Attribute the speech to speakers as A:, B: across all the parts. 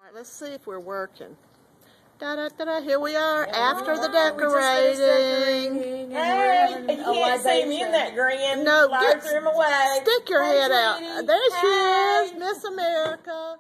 A: Let's see if we're working. Da-da-da-da. Here we are after the decorating.
B: Hey, you can't see me in that grin.
A: No,
B: threw him away.
A: Stick your head out. There she is, Miss America.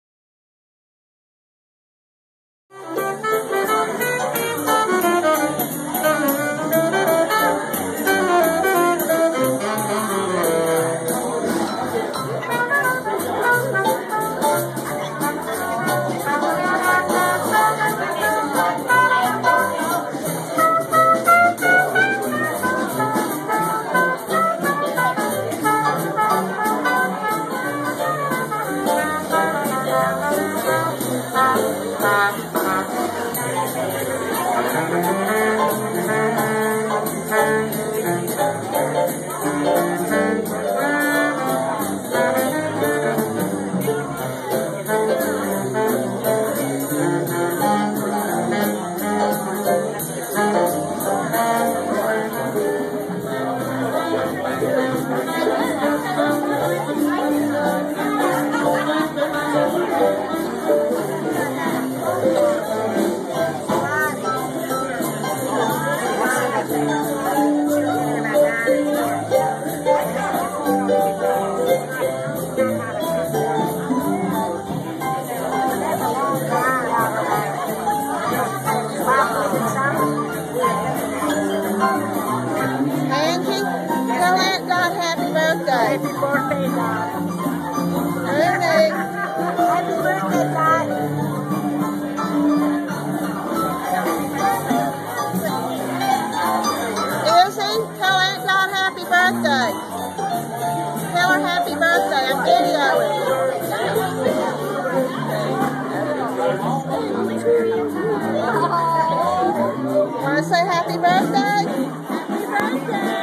A: Want to say happy birthday? Happy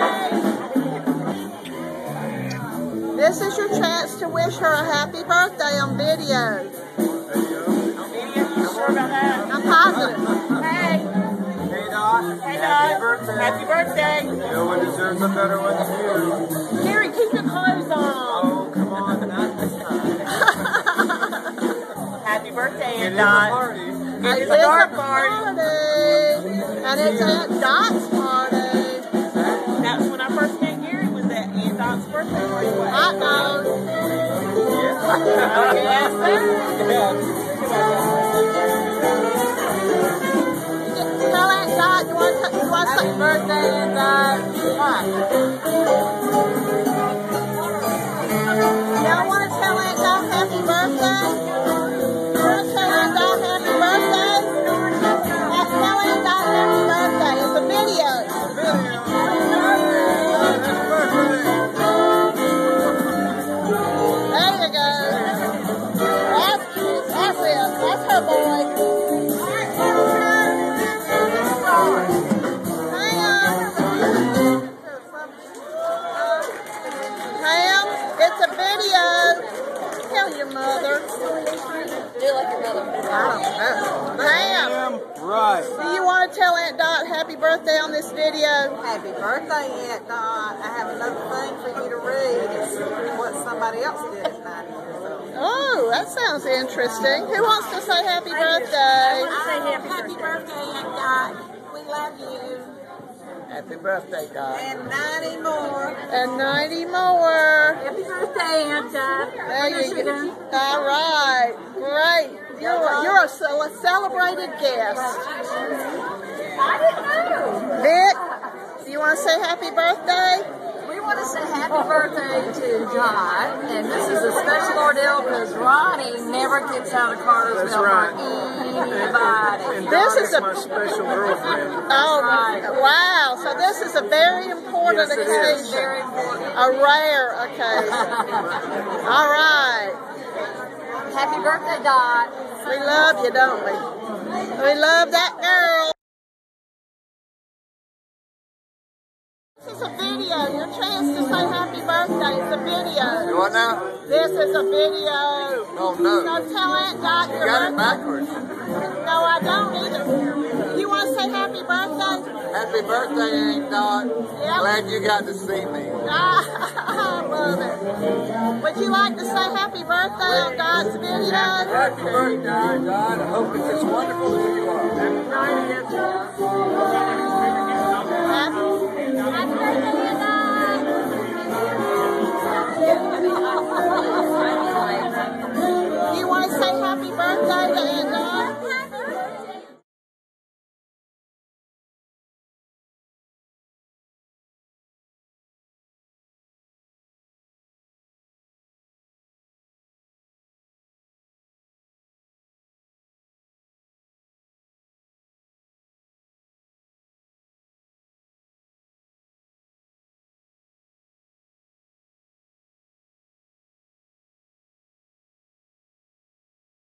A: birthday! This is your chance to wish her a happy birthday on video.
B: On video? You sure about that?
A: I'm positive.
B: Hey!
C: Hey, Dot.
B: Hey, Dot.
C: Happy birthday.
B: Happy birthday.
C: No one deserves a better one than you.
B: Gary, keep your clothes on.
C: Oh, come on. Not this time.
B: Happy birthday,
C: It
B: Aunt
C: is a
B: Dot.
C: party.
B: It is a garden party.
A: And it's Aunt Dot's party.
B: That's when I first met Gary, was at Aunt Dot's birthday party.
A: I know.
B: Yes, sir.
A: Tell Aunt Dot you want to say
B: Happy birthday, Aunt Dot.
A: Y'all want to tell Aunt Dot happy birthday? You want to tell Aunt Dot happy birthday? Tell Aunt Dot happy birthday. It's a video. There you go. That's cute. That's it. That's her boy. Ham, it's a video. Tell your mother. Do you like your mother? I don't know. Ham,
C: Right.
A: do you want to tell Aunt Dot happy birthday on this video?
D: Happy birthday, Aunt Dot. I have another thing for you to read. It's what somebody else did at 90 years old.
A: Oh, that sounds interesting. Who wants to say happy birthday?
D: Happy birthday, Aunt Dot. We love you.
C: Happy birthday, Dot.
D: And 90 more.
A: And 90 more.
D: Happy birthday, Aunt Dot.
A: There you go. All right. Great. You're a celebrated guest.
D: I didn't know.
A: Vic, do you want to say happy birthday?
D: We want to say happy birthday to Dot. And this is a special ordeal because Ronnie never gets out of Cartersville for anybody.
C: And
A: This
C: Dot
A: is
C: is my special girlfriend.
A: Oh, wow. So this is a very important
C: Yes, it is.
A: occasion.
D: Very important.
A: A rare occasion. All right.
D: Happy birthday, Dot.
A: We love you, don't we? We love that girl. This is a video. Your chance to say happy birthday. It's a video.
C: You want now?
A: This is a video.
C: Oh, no.
A: So tell Aunt Dot
C: You
A: your
C: got it
A: birthday.
C: backwards.
A: No, I don't either. You want to say happy birthday?
C: Happy birthday, Aunt Dot.
A: Yeah.
C: Glad you got to see me.
A: I love it. Would you like to say happy birthday on God's video?
C: Happy birthday, Aunt Dot. I hope it's as wonderful as you are.
A: You want to say happy birthday to